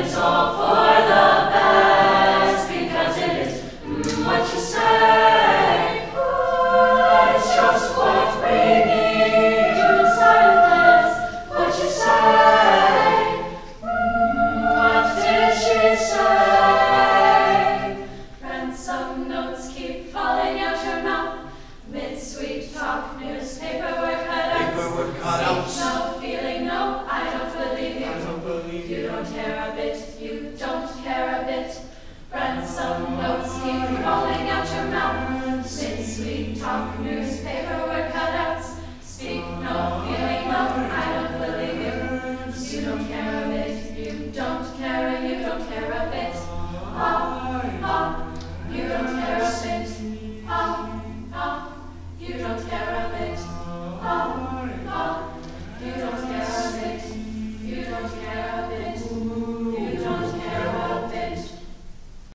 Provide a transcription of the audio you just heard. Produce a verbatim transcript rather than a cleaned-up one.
it's all for the best, because it is mm, what you say. Oh, it's just what we need to decide this. What you say. Mm, what did she say? Ransom notes keep falling out your mouth. Mid-sweet talk, newspaper word cutouts. Paperwork cutouts. No feeling, no, I don't believe you. I don't believe You you. don't care a bit, you don't care a bit. Ransom notes keep falling out your mouth. Mid-sweet talk, newspaper word cutouts. Speak no feeling, no, I don't believe you. You don't care a bit, you don't care, you don't care a bit. Oh,